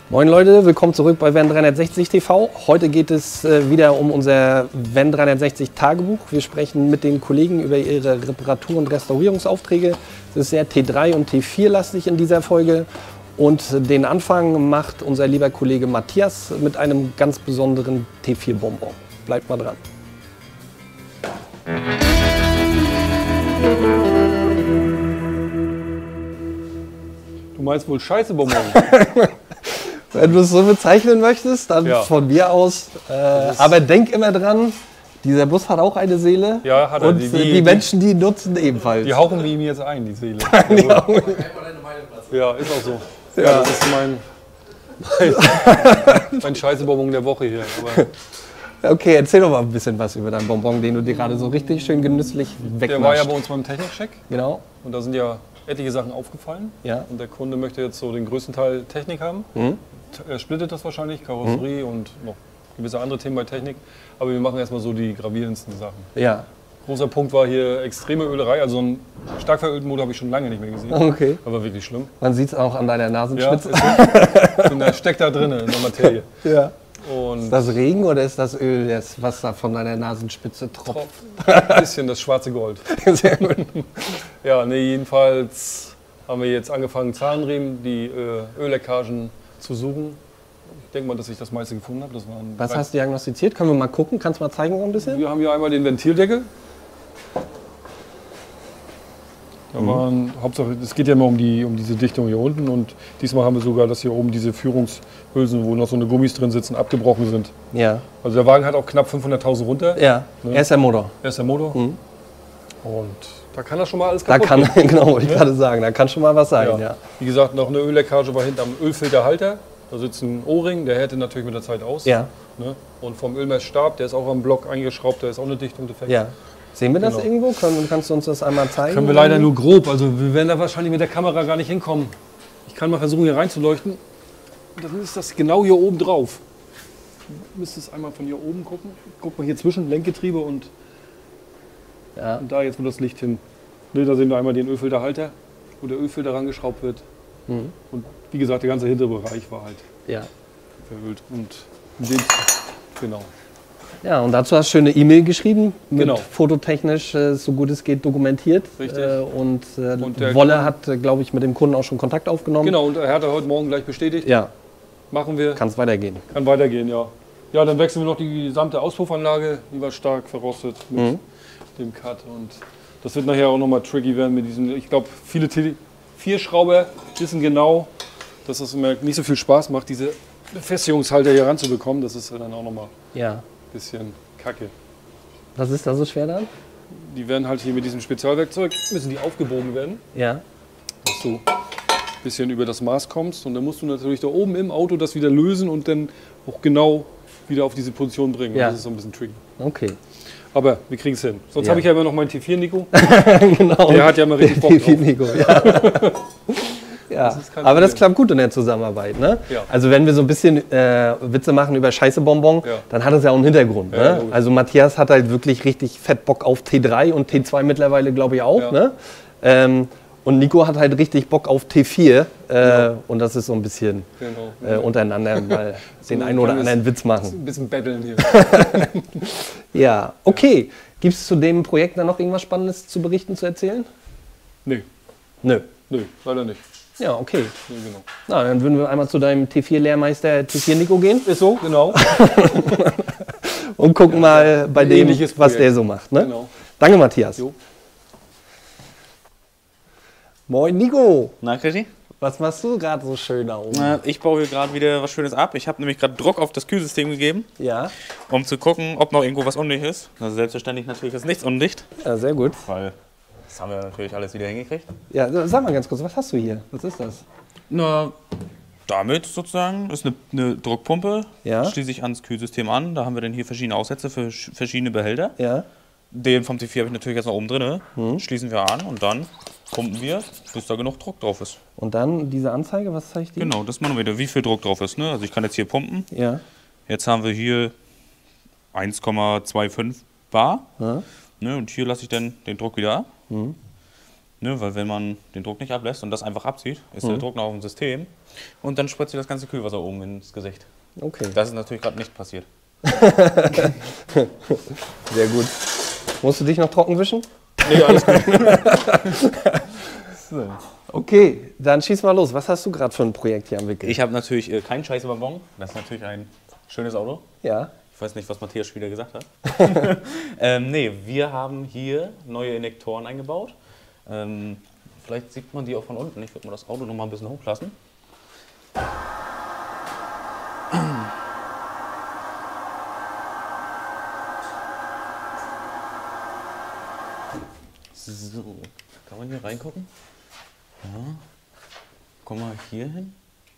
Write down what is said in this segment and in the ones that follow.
Moin Leute, willkommen zurück bei Van 360 TV. Heute geht es wieder um unser Van 360 Tagebuch. Wir sprechen mit den Kollegen über ihre Reparatur- und Restaurierungsaufträge. Es ist sehr T3 und T4 lastig in dieser Folge. Und den Anfang macht unser lieber Kollege Matthias mit einem ganz besonderen T4 Bonbon. Bleibt mal dran. Du meinst wohl Scheiße-Bonbon? Wenn du es so bezeichnen möchtest, dann ja. Von mir aus. Aber denk immer dran, dieser Bus hat auch eine Seele. Ja, hat er. Und die Menschen, die nutzen ebenfalls. Die hauchen wir ihm jetzt ein, die Seele. Ja, ist auch so. Ja, ja, das ist mein Scheiße-Bonbon der Woche hier. Aber okay, erzähl doch mal ein bisschen was über deinen Bonbon, den du dir gerade so richtig schön genüsslich wegmachst. Der war ja bei uns beim Technikcheck. Genau. Und da sind ja etliche Sachen aufgefallen. Ja. Und der Kunde möchte jetzt so den größten Teil Technik haben. Mhm. Er splittet das wahrscheinlich, Karosserie und noch gewisse andere Themen bei Technik. Aber wir machen erstmal so die gravierendsten Sachen. Ja. Großer Punkt war hier extreme Ölerei. Also einen stark verölten Motor habe ich schon lange nicht mehr gesehen. Okay. Aber wirklich schlimm. Man sieht es auch an deiner Nasenspitze. Ja, und der steckt da drin in der Materie. Ja. Und ist das Regen oder ist das Öl, was da von deiner Nasenspitze tropft? Ein bisschen das schwarze Gold. Sehr gut. Ja, nee, jedenfalls haben wir jetzt angefangen, Zahnriemen, die Ölleckagen zu suchen. Ich denke mal, dass ich das meiste gefunden habe. Was hast du diagnostiziert? Können wir mal gucken? Kannst du mal zeigen so ein bisschen? Wir haben hier einmal den Ventildeckel. Da waren, Hauptsache, es geht ja immer um diese Dichtung hier unten. Und diesmal haben wir sogar, dass hier oben diese Führungshülsen, wo noch so eine Gummis drin sitzen, abgebrochen sind. Ja. Also der Wagen hat auch knapp 500.000 runter. Ja, ne? Er ist der Motor. Er ist der Motor. Mhm. Und da kann das schon mal alles kaputt gehen. Genau, wollte ich gerade sagen, da kann schon mal was sein. Ja. Wie gesagt, noch eine Ölleckage war hinten am Ölfilterhalter. Da sitzt ein O-Ring, der härtet natürlich mit der Zeit aus. Ja. Ne? Und vom Ölmessstab, der ist auch am Block eingeschraubt, da ist auch eine Dichtung defekt. Ja. Sehen wir das irgendwo? Kannst du uns das einmal zeigen? Können wir leider nur grob, also wir werden da wahrscheinlich mit der Kamera gar nicht hinkommen. Ich kann mal versuchen, hier reinzuleuchten. Und dann ist das genau hier oben drauf. Du müsstest einmal von hier oben gucken. Guck mal hier zwischen Lenkgetriebe und da jetzt, wo das Licht hin. Ne, da sehen wir einmal den Ölfilterhalter, wo der Ölfilter rangeschraubt wird. Mhm. Und wie gesagt, der ganze hintere Bereich war halt verölt. Und genau. Ja, und dazu hast du schöne E-Mail geschrieben, mit genau. Fototechnisch, so gut es geht, dokumentiert. Richtig. Und Wolle hat, glaube ich, mit dem Kunden auch schon Kontakt aufgenommen. Genau, und er hat heute Morgen gleich bestätigt. Ja. Machen wir. Kann es weitergehen. Kann weitergehen, ja. Ja, dann wechseln wir noch die gesamte Auspuffanlage, die war stark verrostet mit dem Cut. Und das wird nachher auch nochmal tricky werden mit diesem, ich glaube, viele T4-Schrauber wissen genau, dass es immer nicht so viel Spaß macht, diese Befestigungshalter hier ranzubekommen. Das ist dann auch nochmal ein bisschen kacke. Was ist da so schwer dann? Die werden halt hier mit diesem Spezialwerkzeug, müssen die aufgebogen werden. Ja. Dass du ein bisschen über das Maß kommst. Und dann musst du natürlich da oben im Auto das wieder lösen und dann auch genau wieder auf diese Position bringen. Ja. Das ist so ein bisschen tricky. Okay. Aber wir kriegen es hin. Sonst habe ich ja immer noch meinen T4 Nico. Genau. Der hat ja mal richtig Bock drauf. T4 Nico, ja. Ja, aber das klappt gut in der Zusammenarbeit. Ne? Ja. Also wenn wir so ein bisschen Witze machen über Scheiße-Bonbon, dann hat es ja auch einen Hintergrund. Ja, ne? Also Matthias hat halt wirklich richtig fett Bock auf T3 und T2 mittlerweile, glaube ich, auch. Ja. Ne? Und Nico hat halt richtig Bock auf T4 und das ist so ein bisschen untereinander mal den einen oder anderen Witz machen. Ein bisschen betteln hier. Ja, okay. Gibt es zu dem Projekt dann noch irgendwas Spannendes zu berichten, zu erzählen? Nee. Nö. Nö, leider nicht. Ja, okay. Nee, genau. Na, dann würden wir einmal zu deinem T4-Lehrmeister T4 Nico gehen. Ist so, genau. Und gucken mal bei dem, was der so macht. Ne? Genau. Danke, Matthias. Jo. Moin, Nico. Na, Christi? Was machst du gerade so schön da oben? Ich baue hier gerade wieder was Schönes ab. Ich habe nämlich gerade Druck auf das Kühlsystem gegeben, um zu gucken, ob noch irgendwo was undicht ist. Also selbstverständlich natürlich ist nichts undicht. Ja, sehr gut. Weil das haben wir natürlich alles wieder hingekriegt. Ja, sag mal ganz kurz, was hast du hier? Was ist das? Na, damit sozusagen ist eine Druckpumpe. Ja. Schließe ich ans Kühlsystem an. Da haben wir dann hier verschiedene Aussätze für verschiedene Behälter. Ja. Den vom T4 habe ich natürlich jetzt noch oben drin. Schließen wir an und dann pumpen wir, bis da genug Druck drauf ist. Und dann diese Anzeige, was zeigt die? Genau, das machen wir wieder, wie viel Druck drauf ist. Ne? Also ich kann jetzt hier pumpen. Ja. Jetzt haben wir hier 1,25 Bar. Ja. Ne? Und hier lasse ich dann den Druck wieder ab. Ne, weil wenn man den Druck nicht ablässt und das einfach abzieht, ist der Druck noch auf dem System und dann spritzt dir das ganze Kühlwasser oben ins Gesicht. Okay. Das ist natürlich gerade nicht passiert. Sehr gut. Musst du dich noch trocken wischen? Nee, alles gut. So. Okay, dann schieß mal los. Was hast du gerade für ein Projekt hier am Wickel? Ich habe natürlich keinen Scheiße-Waggon. Das ist natürlich ein schönes Auto. Ja. Ich weiß nicht, was Matthias wieder gesagt hat. Nee, wir haben hier neue Injektoren eingebaut. Vielleicht sieht man die auch von unten. Ich würde mal das Auto noch mal ein bisschen hochlassen. So, kann man hier reingucken? Ja. Komm mal hier hin.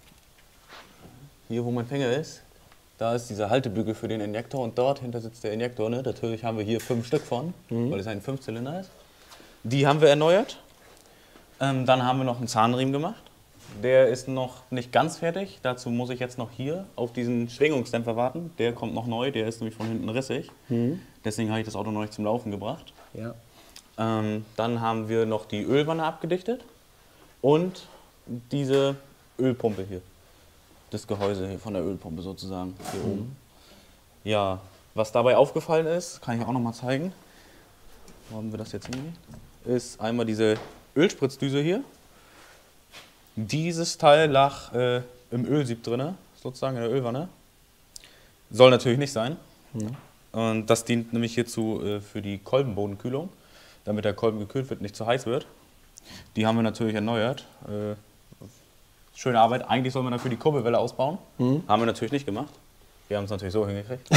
Hier, wo mein Fänger ist, da ist dieser Haltebügel für den Injektor und dort hinter sitzt der Injektor. Ne? Natürlich haben wir hier 5 Stück von, weil es ein 5-Zylinder ist. Die haben wir erneuert. Dann haben wir noch einen Zahnriemen gemacht. Der ist noch nicht ganz fertig. Dazu muss ich jetzt noch hier auf diesen Schwingungsdämpfer warten. Der kommt noch neu, der ist nämlich von hinten rissig. Deswegen habe ich das Auto noch nicht zum Laufen gebracht. Ja. Dann haben wir noch die Ölwanne abgedichtet und diese Ölpumpe hier. Das Gehäuse hier von der Ölpumpe sozusagen, hier oben. Ja, was dabei aufgefallen ist, kann ich auch noch mal zeigen. Wo haben wir das jetzt hingelegt? Ist einmal diese Ölspritzdüse hier. Dieses Teil lag im Ölsieb drin, sozusagen in der Ölwanne. Soll natürlich nicht sein. Und das dient nämlich hierzu für die Kolbenbodenkühlung, damit der Kolben gekühlt wird, nicht zu heiß wird. Die haben wir natürlich erneuert. Schöne Arbeit. Eigentlich soll man dafür die Kurbelwelle ausbauen. Haben wir natürlich nicht gemacht. Wir haben es natürlich so hingekriegt.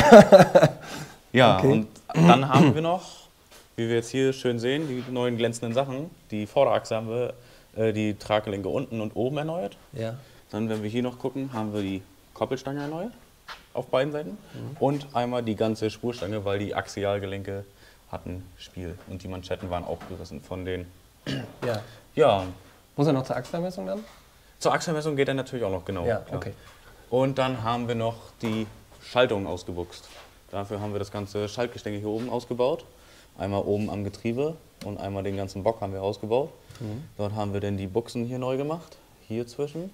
Ja, okay. Und dann haben wir noch, wie wir jetzt hier schön sehen, die neuen glänzenden Sachen. Die Vorderachse haben wir, die Traggelenke unten und oben erneuert. Ja. Dann, wenn wir hier noch gucken, haben wir die Koppelstange erneuert. Auf beiden Seiten. Und einmal die ganze Spurstange, weil die Axialgelenke hatten Spiel. Und die Manschetten waren auch gerissen von den... Ja. Ja. Muss er noch zur Achselmessung dann? Zur Achselmessung geht er natürlich auch noch, genau. Ja, klar. okay. Und dann haben wir noch die Schaltung ausgebuchst. Dafür haben wir das ganze Schaltgestänge hier oben ausgebaut. Einmal oben am Getriebe und einmal den ganzen Bock haben wir ausgebaut. Dort haben wir dann die Buchsen hier neu gemacht, hier zwischen.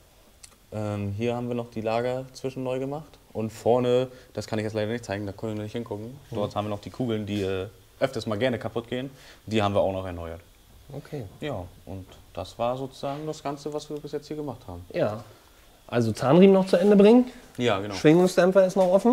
Hier haben wir noch die Lager zwischen neu gemacht. Und vorne, das kann ich jetzt leider nicht zeigen, da können wir nicht hingucken. Dort haben wir noch die Kugeln, die öfters mal gerne kaputt gehen. Die haben wir auch noch erneuert. Okay. Ja, und das war sozusagen das Ganze, was wir bis jetzt hier gemacht haben. Ja. Also Zahnriemen noch zu Ende bringen. Ja, genau. Schwingungsdämpfer ist noch offen.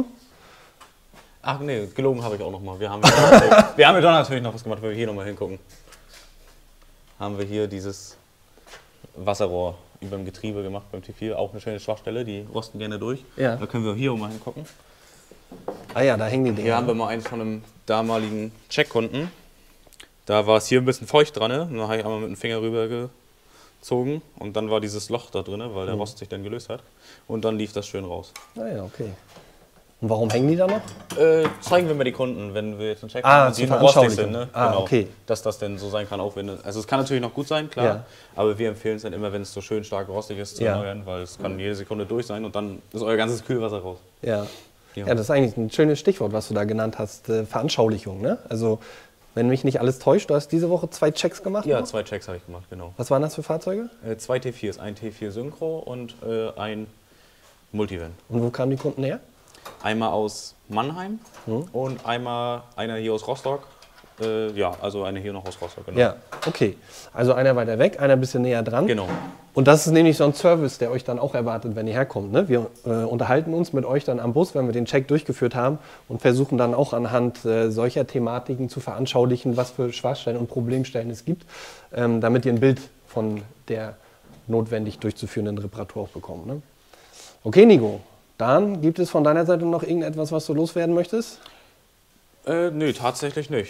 Ach nee, gelogen habe ich auch noch mal. Wir haben ja doch natürlich noch was gemacht, wenn wir hier noch mal hingucken. Haben wir hier dieses Wasserrohr über dem Getriebe gemacht beim T4. Auch eine schöne Schwachstelle, die rosten gerne durch. Ja. Da können wir hier auch mal hingucken. Ah ja, da hängen die Dinger. Hier haben wir mal eins von einem damaligen Checkkunden. Da war es hier ein bisschen feucht dran. Ne? Da habe ich einmal mit dem Finger rüber gezogen und dann war dieses Loch da drin, weil der Rost sich dann gelöst hat. Und dann lief das schön raus. Ah ja, okay. Und warum hängen die da noch? Zeigen wir mal die Kunden, wenn wir jetzt einen Check haben, die noch rostig sind. Ne? Genau, okay. Dass das denn so sein kann, auch wenn also es kann natürlich noch gut sein, klar. Ja. Aber wir empfehlen es dann immer, wenn es so schön stark rostig ist, zu erneuern, weil es kann jede Sekunde durch sein und dann ist euer ganzes Kühlwasser raus. Ja. Ja, das ist eigentlich ein schönes Stichwort, was du da genannt hast, Veranschaulichung. Ne? Also, wenn mich nicht alles täuscht, du hast diese Woche 2 Checks gemacht? Ja, noch? 2 Checks habe ich gemacht, genau. Was waren das für Fahrzeuge? 2 T4s, ein T4 Synchro und ein Multivan. Und wo kamen die Kunden her? Einmal aus Mannheim und einer hier aus Rostock. Ja, also einer hier noch aus Rostock, genau. Ja, okay. Also einer weiter weg, einer ein bisschen näher dran. Genau. Und das ist nämlich so ein Service, der euch dann auch erwartet, wenn ihr herkommt. Ne? Wir unterhalten uns mit euch dann am Bus, wenn wir den Check durchgeführt haben und versuchen dann auch anhand solcher Thematiken zu veranschaulichen, was für Schwachstellen und Problemstellen es gibt, damit ihr ein Bild von der notwendig durchzuführenden Reparatur auch bekommt. Ne? Okay, Nico. Dann gibt es von deiner Seite noch irgendetwas, was du loswerden möchtest? Nö, tatsächlich nicht.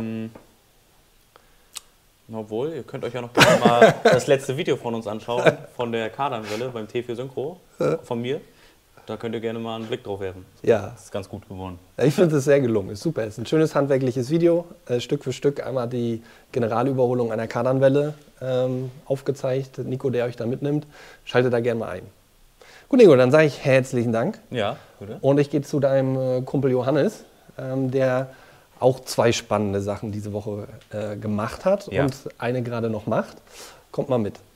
Obwohl, ihr könnt euch ja noch mal das letzte Video von uns anschauen, von der Kardanwelle beim T4 Synchro, von mir. Da könnt ihr gerne mal einen Blick drauf werfen. Ja. Das ist ganz gut geworden. Ich finde es sehr gelungen, ist super. Es ist ein schönes handwerkliches Video, Stück für Stück einmal die Generalüberholung einer Kardanwelle aufgezeigt. Nico, der euch da mitnimmt, schaltet da gerne mal ein. Gut, Nico, dann sage ich herzlichen Dank. Ja, bitte. Und ich gehe zu deinem Kumpel Johannes. Der auch 2 spannende Sachen diese Woche gemacht hat Ja. und eine gerade noch macht. Kommt mal mit.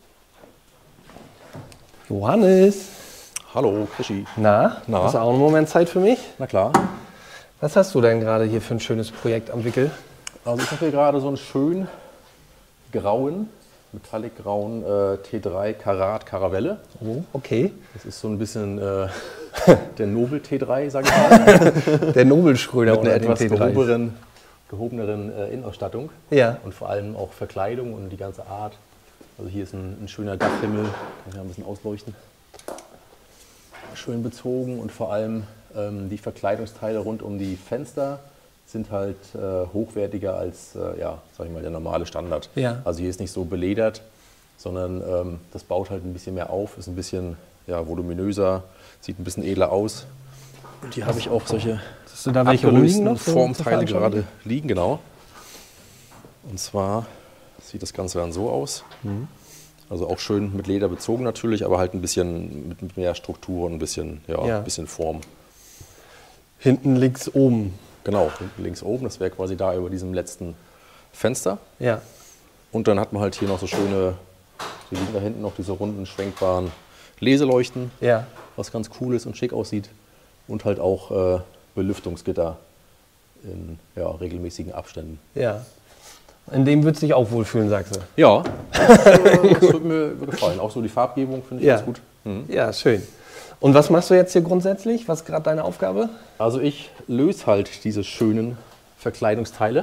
Johannes, Hallo, Krischi. na, Na? hast du auch einen Moment Zeit für mich? Na klar. Was hast du denn gerade hier für ein schönes Projekt am Wickel? Also ich habe hier gerade so einen schönen grauen, metallic-grauen T3 Karat Caravelle. Oh, okay. Das ist so ein bisschen der Nobel T3, sage ich mal. Der Nobelschröder Mit einer oder den etwas T3. gehobeneren Innenausstattung. Ja. Und vor allem auch Verkleidung und die ganze Art. Also hier ist ein schöner Dachhimmel, kann ich ja ein bisschen ausleuchten. Schön bezogen und vor allem die Verkleidungsteile rund um die Fenster sind halt hochwertiger als ja, sag ich mal, der normale Standard. Ja. Also hier ist nicht so beledert, sondern das baut halt ein bisschen mehr auf, ist ein bisschen ja, voluminöser, sieht ein bisschen edler aus. Und hier habe ich auch solche Hast du da welche rumliegen noch? so Formteile zur gerade liegen, genau. Und zwar sieht das Ganze dann so aus. Also auch schön mit Leder bezogen natürlich, aber halt ein bisschen mit mehr Struktur und ein bisschen, Ja. ein bisschen Form. Hinten links oben. Genau, hinten links oben, das wäre quasi da über diesem letzten Fenster. Ja. Und dann hat man halt hier noch so schöne, die liegen da hinten noch diese runden, schwenkbaren Leseleuchten, Ja. was ganz cool ist und schick aussieht. Und halt auch Belüftungsgitter in regelmäßigen Abständen. Ja. In dem würdest du dich auch wohlfühlen, sagst du. Ja, das wird mir gefallen. Auch so die Farbgebung finde ich Ja. ganz gut. Ja, schön. Und was machst du jetzt hier grundsätzlich? Was ist gerade deine Aufgabe? Also ich löse halt diese schönen Verkleidungsteile.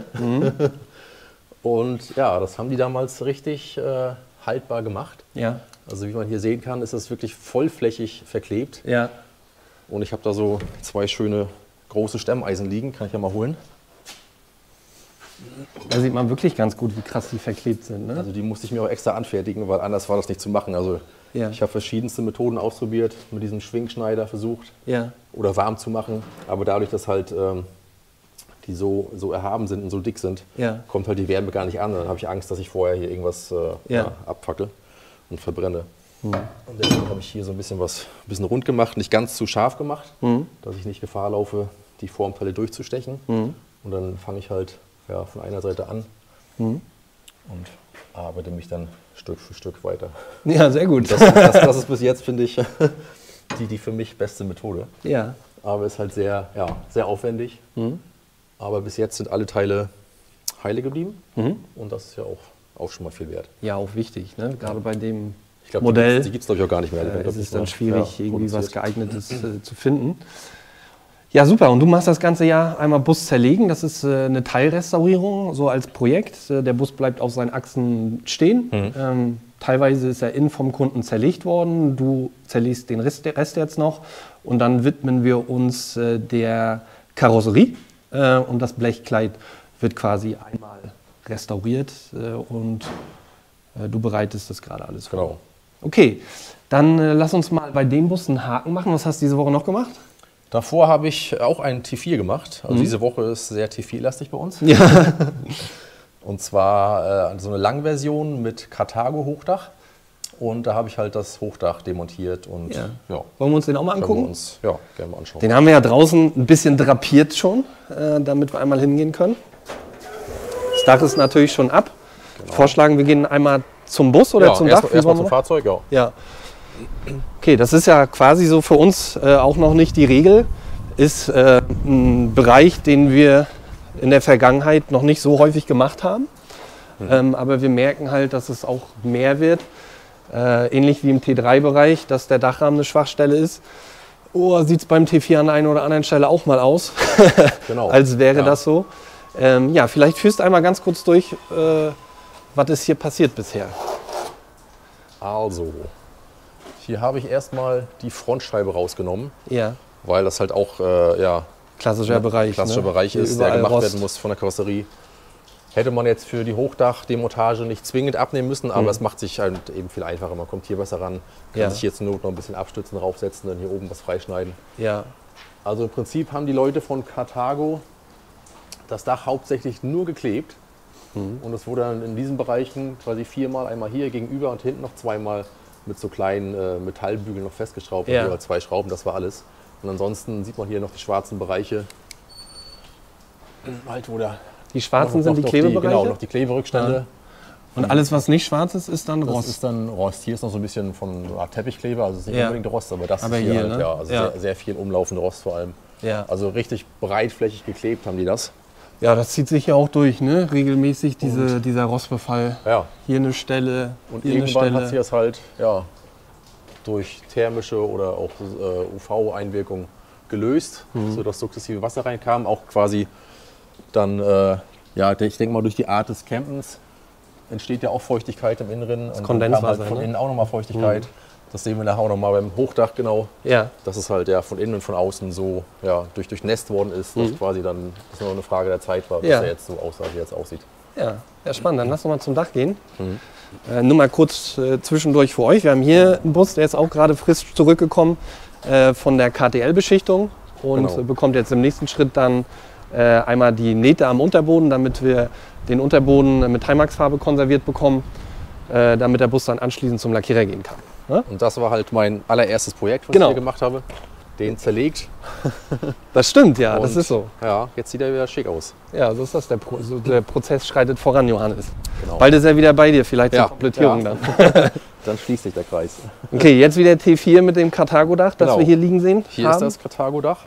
Und ja, das haben die damals richtig haltbar gemacht. Ja. Also wie man hier sehen kann, ist das wirklich vollflächig verklebt. Ja. Und ich habe da so 2 schöne große Stemmeisen liegen, kann ich ja mal holen. Da sieht man wirklich ganz gut, wie krass die verklebt sind. Ne? Also die musste ich mir auch extra anfertigen, weil anders war das nicht zu machen. Also Ja. ich habe verschiedenste Methoden ausprobiert, mit diesem Schwingschneider versucht Ja. oder warm zu machen. Aber dadurch, dass halt die so erhaben sind und so dick sind, Ja. kommt halt die Wärme gar nicht an. Dann habe ich Angst, dass ich vorher hier irgendwas Ja. abfackel und verbrenne. Und deswegen habe ich hier so ein bisschen rund gemacht, nicht ganz zu scharf gemacht, dass ich nicht Gefahr laufe, die Formteile durchzustechen. Und dann fange ich halt von einer Seite an und arbeite mich dann Stück für Stück weiter. Ja, sehr gut. Das ist bis jetzt, finde ich, die für mich beste Methode. Ja. Aber ist halt sehr aufwendig. Aber bis jetzt sind alle Teile heile geblieben. Und das ist ja auch schon mal viel wert. Ja, auch wichtig. Ne? Gerade bei dem Ich glaube, Modell die gibt es, glaube ich, auch gar nicht mehr. Die werden, ist glaub ich, es dann mal, schwierig, irgendwie was produziert. Geeignetes zu finden. Ja, super. Und du machst das ganze Jahr einmal Bus zerlegen. Das ist eine Teilrestaurierung, so als Projekt. Der Bus bleibt auf seinen Achsen stehen. Teilweise ist er innen vom Kunden zerlegt worden. Du zerlegst den Rest jetzt noch. Und dann widmen wir uns der Karosserie. Und das Blechkleid wird quasi einmal restauriert. Und du bereitest das gerade alles vor. Genau. Okay, dann lass uns mal bei dem Bus einen Haken machen. Was hast du diese Woche noch gemacht? Davor habe ich auch einen T4 gemacht. Also diese Woche ist sehr T4-lastig bei uns. Ja. Und zwar so eine Langversion mit Karthago-Hochdach. Und da habe ich halt das Hochdach demontiert. Und Ja. ja, Wollen wir uns den auch mal können wir angucken? uns gerne mal anschauen. Den haben wir ja draußen ein bisschen drapiert schon, damit wir einmal hingehen können. Das Dach ist natürlich schon ab. Vorschlagen, wir gehen einmal zum Bus oder zum Dach? Wie Erstmal wollen zum wir? Fahrzeug, ja. Ja. Okay, das ist ja quasi so für uns auch noch nicht die Regel. Ist ein Bereich, den wir in der Vergangenheit noch nicht so häufig gemacht haben. Aber wir merken halt, dass es auch mehr wird. Ähnlich wie im T3-Bereich, dass der Dachrahmen eine Schwachstelle ist. Oh, sieht es beim T4 an der einen oder anderen Stelle auch mal aus, Genau. als wäre Ja. das so. Ja, vielleicht führst du einmal ganz kurz durch, was ist hier passiert bisher. Also, hier habe ich erstmal die Frontscheibe rausgenommen, Ja, weil das halt auch klassischer Bereich. klassischer ne? Bereich Hier ist, der überall gemacht Rost. werden muss von der Karosserie. Hätte man jetzt für die Hochdachdemontage nicht zwingend abnehmen müssen, aber es macht sich halt eben viel einfacher. Man kommt hier besser ran, kann Ja. sich hier zur Not noch ein bisschen abstützen, raufsetzen, dann hier oben was freischneiden. Ja, Also im Prinzip haben die Leute von Karthago das Dach hauptsächlich nur geklebt. Und es wurde dann in diesen Bereichen quasi 4-mal, einmal hier gegenüber und hinten noch 2-mal mit so kleinen Metallbügeln noch festgeschraubt. Ja. Oder 2 Schrauben, das war alles. Und ansonsten sieht man hier noch die schwarzen Bereiche. halt, wo der Die schwarzen sind die Klebebereiche? Genau, noch die Kleberückstände. Und alles, was nicht schwarz ist, ist dann Rost? Das ist dann Rost. Hier ist noch so ein bisschen von so Art Teppichkleber, also es ist nicht unbedingt Rost, aber das aber ist hier halt, ne? ja, also sehr, sehr viel umlaufende Rost vor allem. Ja. Also richtig breitflächig geklebt haben die das. Ja, das zieht sich ja auch durch, ne? Regelmäßig dieser Rostbefall. Ja. Hier eine Stelle, Und hier eine irgendwann Stelle. hat sich das halt durch thermische oder auch UV-Einwirkung gelöst, sodass sukzessive Wasser reinkam. Auch quasi dann, ich denke mal durch die Art des Campens entsteht ja auch Feuchtigkeit im Inneren. Und Kondenswasser, dann kam halt von innen auch nochmal Feuchtigkeit. Das sehen wir nachher auch nochmal beim Hochdach genau. Ja. Dass es halt von innen und von außen so durchnässt worden ist, dass quasi dann das nur eine Frage der Zeit war, dass er jetzt so aussah, wie er jetzt aussieht. Ja, spannend. Dann lass uns mal zum Dach gehen. Nur mal kurz zwischendurch für euch. Wir haben hier einen Bus, der ist auch gerade frisch zurückgekommen von der KTL-Beschichtung und bekommt jetzt im nächsten Schritt dann einmal die Nähte am Unterboden, damit wir den Unterboden mit Timax-Farbe konserviert bekommen, damit der Bus dann anschließend zum Lackierer gehen kann. Ja? Und das war halt mein allererstes Projekt, was ich hier gemacht habe. Den zerlegt. Das stimmt, ja, das ist so. Ja, jetzt sieht er wieder schick aus. Ja, so ist das. Der Prozess schreitet voran, Johannes. Genau. Bald ist er wieder bei dir, vielleicht zur Komplettierung dann. Dann schließt sich der Kreis. Okay, jetzt wieder T4 mit dem Karthago-Dach, das wir hier liegen sehen. Hier ist das Karthago-Dach.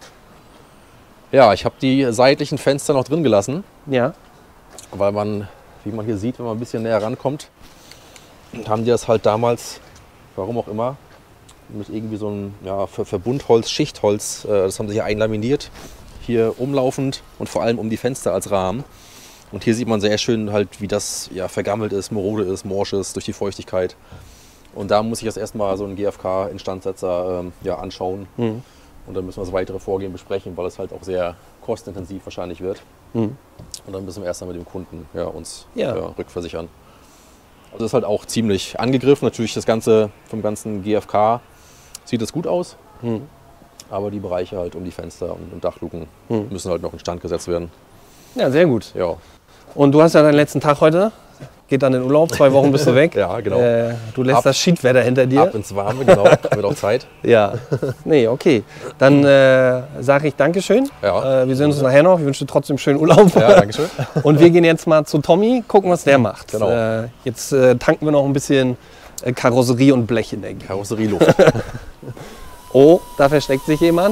Ja, ich habe die seitlichen Fenster noch drin gelassen. Ja. Weil man, wie man hier sieht, wenn man ein bisschen näher rankommt, haben die das halt damals, warum auch immer, mit irgendwie so einem Verbundholz, Schichtholz, das haben sie hier einlaminiert, hier umlaufend und vor allem um die Fenster als Rahmen. Und hier sieht man sehr schön halt, wie das vergammelt ist, marode ist, morsch ist durch die Feuchtigkeit. Und da muss ich das erstmal so einen GFK-Instandsetzer anschauen. Und dann müssen wir das weitere Vorgehen besprechen, weil es halt auch sehr kostintensiv wahrscheinlich wird. Und dann müssen wir erstmal mit dem Kunden uns rückversichern. Also das ist halt auch ziemlich angegriffen. Natürlich das Ganze vom ganzen GFK sieht es gut aus. Aber die Bereiche halt um die Fenster und Dachluken müssen halt noch instand gesetzt werden. Ja, sehr gut. Ja. Und du hast ja deinen letzten Tag heute. Geht dann in Urlaub, 2 Wochen bist du weg. Ja, genau. Du lässt das Schiedwetter hinter dir. Ab ins Warme, genau. Wird auch Zeit. Ja. Nee, okay. Dann sage ich Dankeschön. Ja. Wir sehen uns nachher noch. Ich wünsche dir trotzdem schönen Urlaub. Ja, Dankeschön. Und wir gehen jetzt mal zu Tommy, gucken, was der macht. Genau. Jetzt tanken wir noch ein bisschen Karosserie und Blechenergie. Karosserieluft. Oh, da versteckt sich jemand.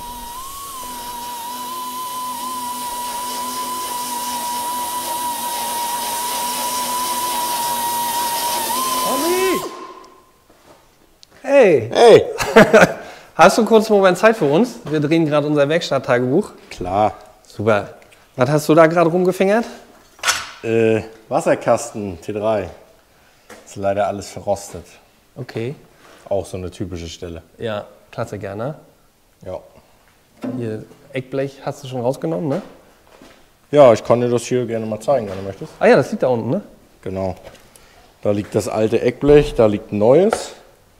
Hey! Hey! Hast du kurz einen Moment Zeit für uns? Wir drehen gerade unser Werkstatttagebuch. Klar. Super. Was hast du da gerade rumgefingert? Wasserkasten T3. Ist leider alles verrostet. Okay. Auch so eine typische Stelle. Ja, Klassiker, ne? Ja. Hier, Eckblech hast du schon rausgenommen, ne? Ja, ich kann dir das hier gerne mal zeigen, wenn du möchtest. Ah ja, das liegt da unten, ne? Genau. Da liegt das alte Eckblech, da liegt ein neues.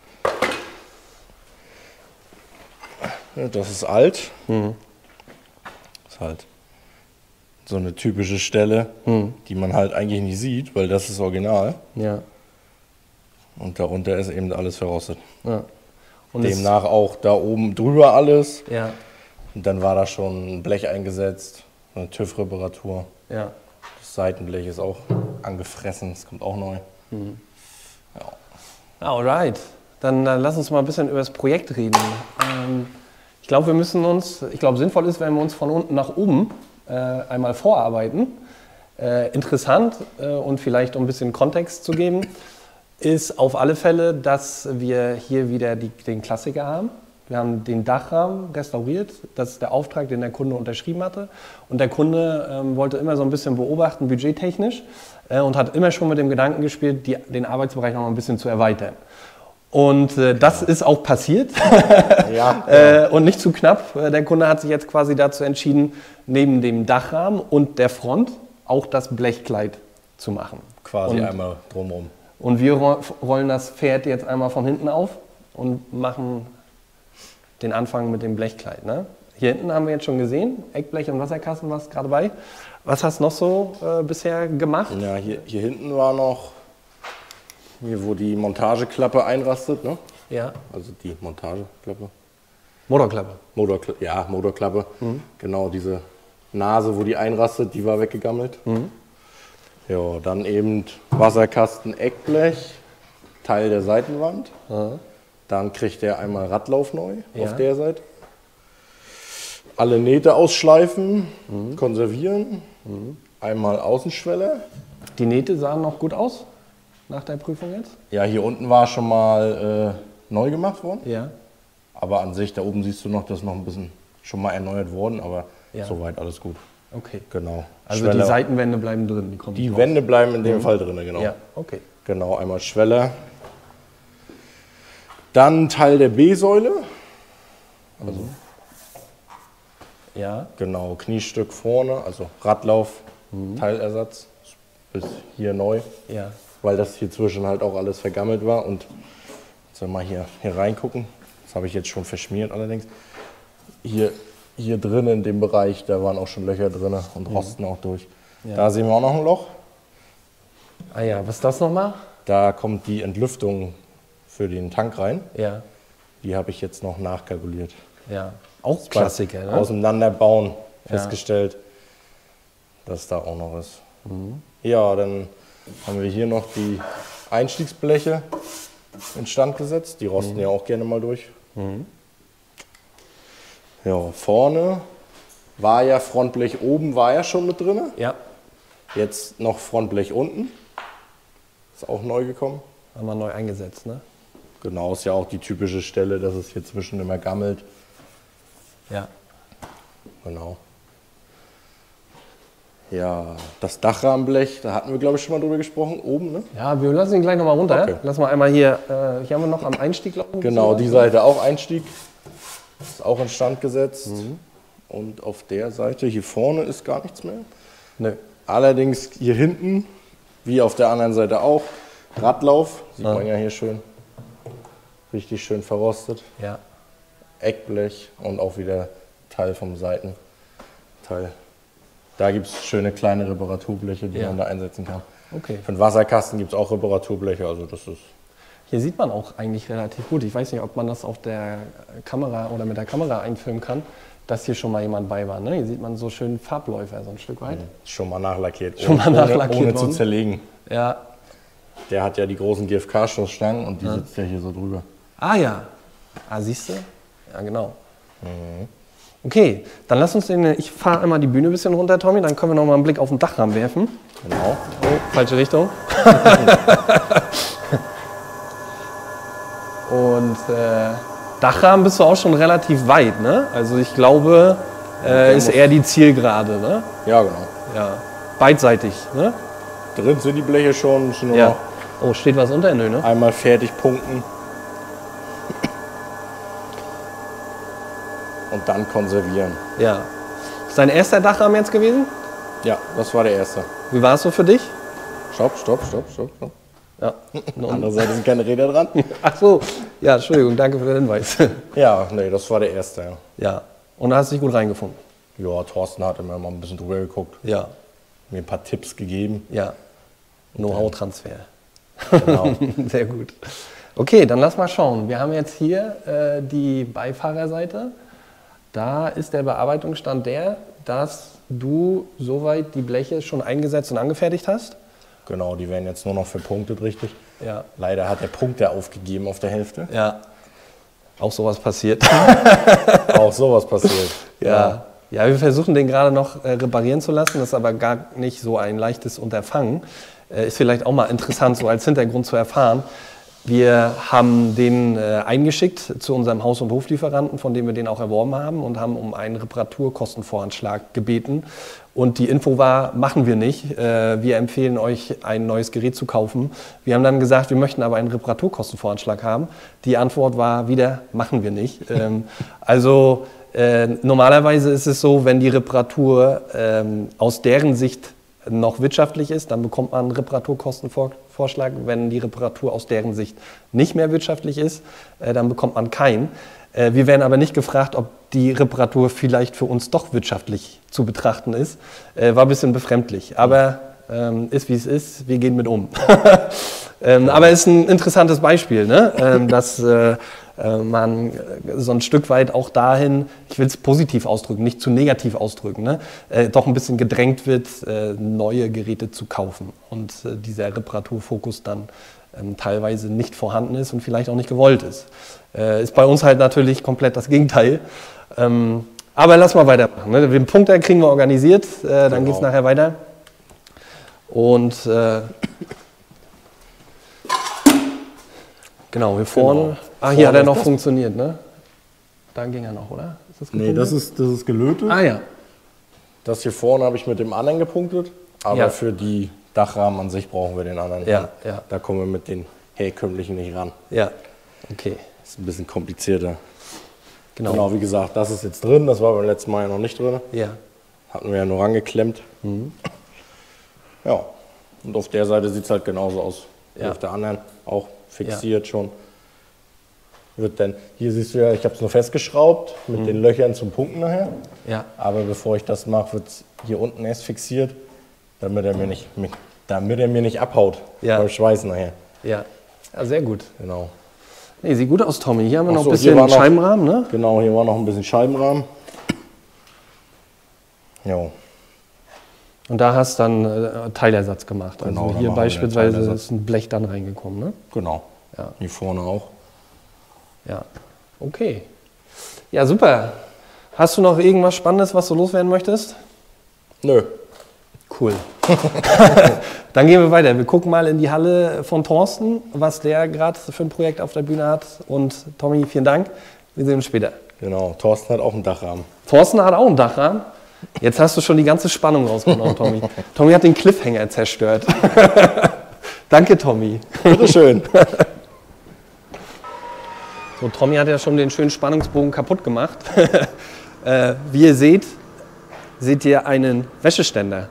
Das ist alt. Das ist halt so eine typische Stelle, die man halt eigentlich nicht sieht, weil das ist original. Ja. Und darunter ist eben alles verrostet. Ja. Und Demnach auch da oben drüber alles. Ja. Und dann war da schon ein Blech eingesetzt, eine TÜV-Reparatur. Ja. Das Seitenblech ist auch angefressen, das kommt auch neu. Alright. Dann lass uns mal ein bisschen über das Projekt reden. Ich glaube, sinnvoll ist, wenn wir uns von unten nach oben einmal vorarbeiten. Interessant und vielleicht um ein bisschen Kontext zu geben, ist auf alle Fälle, dass wir hier wieder den Klassiker haben. Wir haben den Dachrahmen restauriert. Das ist der Auftrag, den der Kunde unterschrieben hatte. Und der Kunde wollte immer so ein bisschen beobachten, budgettechnisch, und hat immer schon mit dem Gedanken gespielt, den Arbeitsbereich noch ein bisschen zu erweitern. Und das ist auch passiert. Ja. Und nicht zu knapp. Der Kunde hat sich jetzt quasi dazu entschieden, neben dem Dachrahmen und der Front auch das Blechkleid zu machen. Quasi einmal drumherum. Und wir rollen das Pferd jetzt einmal von hinten auf und machen den Anfang mit dem Blechkleid. Ne? Hier hinten haben wir jetzt schon gesehen, Eckblech und Wasserkasten, was gerade bei. Was hast du noch so bisher gemacht? Ja, hier hinten war noch, hier wo die Montageklappe einrastet, ne? Ja. Also die Montageklappe. Motorklappe. Motorklappe. Genau, diese Nase, wo die einrastet, die war weggegammelt. Ja, dann eben Wasserkasten, Eckblech, Teil der Seitenwand. Dann kriegt er einmal Radlauf neu auf der Seite. Alle Nähte ausschleifen, konservieren. Einmal Außenschwelle. Die Nähte sahen noch gut aus nach der Prüfung jetzt? Ja, hier unten war schon mal neu gemacht worden. Ja. Aber an sich, da oben siehst du noch, das ist noch ein bisschen schon mal erneuert worden, aber soweit alles gut. Okay. Genau. Also Schwelle, die Seitenwände bleiben drin? Die Wände bleiben in dem Fall drin, genau. Ja, okay. Genau, einmal Schwelle. Dann Teil der B-Säule. Also Ja. genau, Kniestück vorne, also Radlauf, Teilersatz, bis hier neu. Ja. Weil das hier zwischen halt auch alles vergammelt war. Und sollen wir mal hier reingucken. Das habe ich jetzt schon verschmiert allerdings. Hier drin in dem Bereich, da waren auch schon Löcher drin und rosten auch durch. Ja. Da sehen wir auch noch ein Loch. Ah ja, was ist das nochmal? Da kommt die Entlüftung für den Tank rein. Ja. Die habe ich jetzt noch nachkalkuliert. Ja. Auch Klassiker, ne? Auseinanderbauen festgestellt, dass da auch noch ist. Ja, dann haben wir hier noch die Einstiegsbleche instand gesetzt. Die rosten ja auch gerne mal durch. Ja, vorne war ja Frontblech oben, war ja schon mit drin. Ja. Jetzt noch Frontblech unten. Ist auch neu gekommen. Haben wir neu eingesetzt, ne? Genau, ist ja auch die typische Stelle, dass es hier zwischen immer gammelt. Ja. Genau. Ja, das Dachrahmenblech, da hatten wir glaube ich schon mal drüber gesprochen, oben, ne? Ja, wir lassen ihn gleich nochmal runter. Okay. Lass mal einmal hier, hier haben wir noch am Einstieg laufen. Genau, die Seite auch Einstieg. Ist auch instand gesetzt. Und auf der Seite, hier vorne ist gar nichts mehr. Nö. Allerdings hier hinten, wie auf der anderen Seite auch, Radlauf. Sieht man ja hier schön. Richtig schön verrostet. Ja. Eckblech und auch wieder Teil vom Seitenteil. Da gibt es schöne kleine Reparaturbleche, die man da einsetzen kann. Okay. Für den Wasserkasten gibt es auch Reparaturbleche, also das ist... Hier sieht man auch eigentlich relativ gut. Ich weiß nicht, ob man das auf der Kamera oder mit der Kamera einfilmen kann, dass hier schon mal jemand bei war. Ne? Hier sieht man so schön Farbläufer, so ein Stück weit. Schon mal nachlackiert. Schon mal nachlackiert ohne zu worden. zerlegen. Ja. Der hat ja die großen GFK-Stoßstangen und die sitzt ja hier so drüber. Ah ja. Ah, siehst du? Ja, genau. Okay, dann lass uns ich fahre einmal die Bühne ein bisschen runter, Tommy, dann können wir noch mal einen Blick auf den Dachrahmen werfen. Genau. Oh, falsche Richtung. Und Dachrahmen bist du auch schon relativ weit, ne? Also ich glaube, ist eher die Zielgerade, ne? Ja, genau. Ja. Beidseitig, ne? Drin sind die Bleche schon nur Ja. noch Oh, steht was unter? Nö, ne? einmal fertig punkten. Und dann konservieren. Ja. Ist dein erster Dachrahmen jetzt gewesen? Ja, das war der erste. Wie war es so für dich? Stopp. Ja. Andere Seite sind keine Räder dran. Ach so. Ja, Entschuldigung, danke für den Hinweis. Ja, nee, das war der erste. Ja, Ja. Und da hast du dich gut reingefunden? ja, Thorsten hat immer mal ein bisschen drüber geguckt, Ja. mir ein paar Tipps gegeben. Ja. Know-how-Transfer. Genau. Sehr gut. Okay, dann lass mal schauen. Wir haben jetzt hier die Beifahrerseite. Da ist der Bearbeitungsstand der, dass du soweit die Bleche schon eingesetzt und angefertigt hast. Genau, die werden jetzt nur noch verpunktet, richtig. Ja. Leider hat der Punkte aufgegeben auf der Hälfte. Ja. Auch sowas passiert. Auch sowas passiert. Ja. Ja, wir versuchen den gerade noch reparieren zu lassen. Das ist aber gar nicht so ein leichtes Unterfangen. Ist vielleicht auch mal interessant, so als Hintergrund zu erfahren. Wir haben den eingeschickt zu unserem Haus- und Hoflieferanten, von dem wir den auch erworben haben, und haben um einen Reparaturkostenvoranschlag gebeten. Und die Info war, machen wir nicht. Wir empfehlen euch, ein neues Gerät zu kaufen. Wir haben dann gesagt, wir möchten aber einen Reparaturkostenvoranschlag haben. Die Antwort war wieder, machen wir nicht. Also normalerweise ist es so, wenn die Reparatur aus deren Sicht noch wirtschaftlich ist, dann bekommt man einen Reparaturkostenvorschlag. Wenn die Reparatur aus deren Sicht nicht mehr wirtschaftlich ist, dann bekommt man keinen. Wir werden aber nicht gefragt, ob die Reparatur vielleicht für uns doch wirtschaftlich zu betrachten ist. War ein bisschen befremdlich, aber ist wie es ist, wir gehen mit um. Aber es ist ein interessantes Beispiel, ne? Dass man so ein Stück weit auch dahin, ich will es positiv ausdrücken, nicht zu negativ ausdrücken, ne? Doch ein bisschen gedrängt wird, neue Geräte zu kaufen und dieser Reparaturfokus dann teilweise nicht vorhanden ist und vielleicht auch nicht gewollt ist. Ist bei uns halt natürlich komplett das Gegenteil. Aber lass mal weitermachen. Ne? Den Punkt kriegen wir organisiert, dann geht es nachher weiter. Und genau, hier vorne. Ah, hier hat er noch funktioniert, ne? Da ging er noch, oder? Ist das nee, das ist gelötet. Ah ja. Das hier vorne habe ich mit dem anderen gepunktet. Aber für die Dachrahmen an sich brauchen wir den anderen. Ja. Da kommen wir mit den herkömmlichen nicht ran. Ja, okay. Das ist ein bisschen komplizierter. Genau, wie gesagt, das ist jetzt drin. Das war beim letzten Mal ja noch nicht drin. Ja. Hatten wir ja nur rangeklemmt. Ja, und auf der Seite sieht es halt genauso aus. Wie auf der anderen auch fixiert schon. Hier siehst du ja, ich habe es nur festgeschraubt mit den Löchern zum Punkten nachher. Ja. Aber bevor ich das mache, wird es hier unten erst fixiert, damit er mir nicht abhaut beim Schweißen nachher. Ja, sehr gut. Genau. Nee, sieht gut aus, Tommy. Hier haben wir noch ein bisschen Scheibenrahmen, ne? Genau, hier war noch ein bisschen Scheibenrahmen. Jo. Und da hast du dann Teilersatz gemacht. Also Genau, hier beispielsweise ist ein Blech dann reingekommen, ne? Genau. Ja. Hier vorne auch. Ja, okay. Ja, super. Hast du noch irgendwas Spannendes, was du loswerden möchtest? Nö. Cool. Dann gehen wir weiter. Wir gucken mal in die Halle von Thorsten, was der gerade für ein Projekt auf der Bühne hat. Und Tommy, vielen Dank. Wir sehen uns später. Genau, Thorsten hat auch einen Dachrahmen. Thorsten hat auch einen Dachrahmen. Jetzt hast du schon die ganze Spannung rausgenommen, Tommy. Tommy hat den Cliffhanger zerstört. Danke, Tommy. Bitteschön. So, Tommy hat ja schon den schönen Spannungsbogen kaputt gemacht. Wie ihr seht ihr einen Wäscheständer.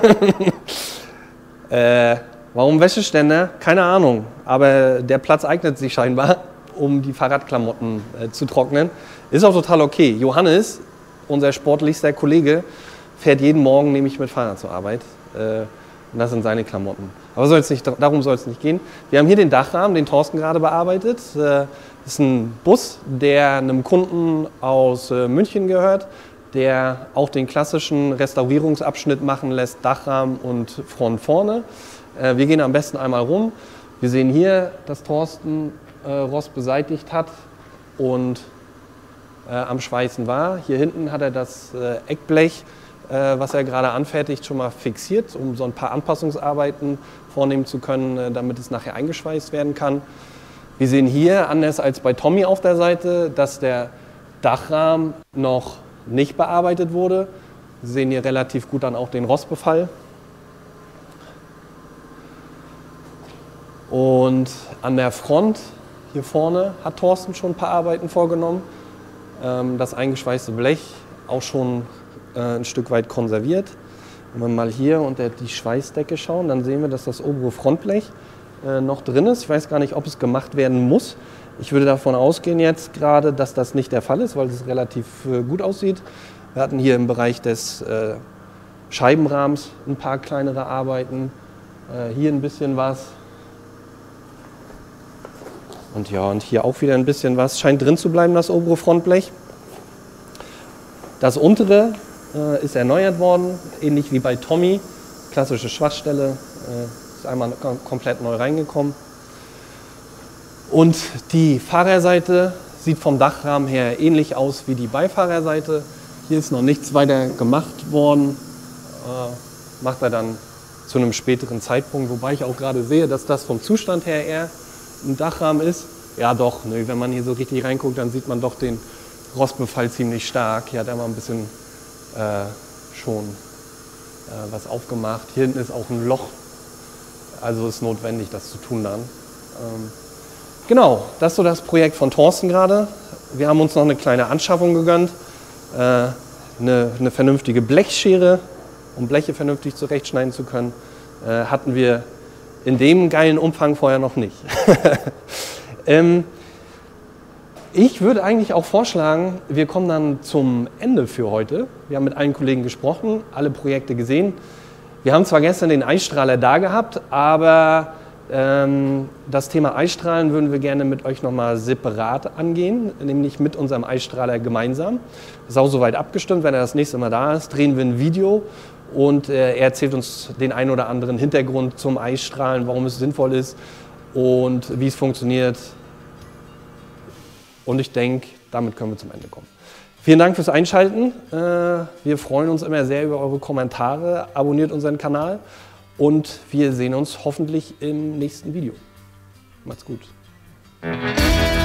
Warum Wäscheständer? Keine Ahnung. Aber der Platz eignet sich scheinbar, um die Fahrradklamotten zu trocknen. Ist auch total okay. Johannes, unser sportlichster Kollege, fährt jeden Morgen nämlich mit Fahrrad zur Arbeit. Und das sind seine Klamotten. Aber darum soll es nicht gehen. Wir haben hier den Dachrahmen, den Thorsten gerade bearbeitet. Das ist ein Bus, der einem Kunden aus München gehört, der auch den klassischen Restaurierungsabschnitt machen lässt, Dachrahmen und Front vorne. Wir gehen am besten einmal rum. Wir sehen hier, dass Thorsten Rost beseitigt hat und am Schweißen war. Hier hinten hat er das Eckblech, was er gerade anfertigt, schon mal fixiert, um so ein paar Anpassungsarbeiten vornehmen zu können, damit es nachher eingeschweißt werden kann. Wir sehen hier, anders als bei Tommy auf der Seite, dass der Dachrahmen noch nicht bearbeitet wurde. Sie sehen hier relativ gut dann auch den Rostbefall. Und an der Front hier vorne hat Thorsten schon ein paar Arbeiten vorgenommen. Das eingeschweißte Blech auch schon ein Stück weit konserviert. Wenn wir mal hier unter die Schweißdecke schauen, dann sehen wir, dass das obere Frontblech noch drin ist. Ich weiß gar nicht, ob es gemacht werden muss. Ich würde davon ausgehen jetzt gerade, dass das nicht der Fall ist, weil es relativ gut aussieht. Wir hatten hier im Bereich des Scheibenrahmens ein paar kleinere Arbeiten. Hier ein bisschen was. Und ja, und hier auch wieder ein bisschen was. Scheint drin zu bleiben, das obere Frontblech. Das untere ist erneuert worden, ähnlich wie bei Tommy. Klassische Schwachstelle, ist einmal komplett neu reingekommen. Und die Fahrerseite sieht vom Dachrahmen her ähnlich aus wie die Beifahrerseite. Hier ist noch nichts weiter gemacht worden. Macht er dann zu einem späteren Zeitpunkt, wobei ich auch gerade sehe, dass das vom Zustand her eher ein Dachrahmen ist. Ja doch, ne, wenn man hier so richtig reinguckt, dann sieht man doch den Rostbefall ziemlich stark. Hier hat er mal ein bisschen schon was aufgemacht. Hier hinten ist auch ein Loch, also ist notwendig, das zu tun dann. Genau, das ist so das Projekt von Thorsten gerade. Wir haben uns noch eine kleine Anschaffung gegönnt, eine vernünftige Blechschere, um Bleche vernünftig zurechtschneiden zu können, hatten wir in dem geilen Umfang vorher noch nicht. Ich würde eigentlich auch vorschlagen, wir kommen dann zum Ende für heute. Wir haben mit allen Kollegen gesprochen, alle Projekte gesehen. Wir haben zwar gestern den Eisstrahler da gehabt, aber Das Thema Eisstrahlen würden wir gerne mit euch nochmal separat angehen, nämlich mit unserem Eisstrahler gemeinsam. Ist auch soweit abgestimmt, wenn er das nächste Mal da ist, drehen wir ein Video und er erzählt uns den einen oder anderen Hintergrund zum Eisstrahlen, warum es sinnvoll ist und wie es funktioniert. Und ich denke, damit können wir zum Ende kommen. Vielen Dank fürs Einschalten. Wir freuen uns immer sehr über eure Kommentare. Abonniert unseren Kanal und wir sehen uns hoffentlich im nächsten Video. Macht's gut.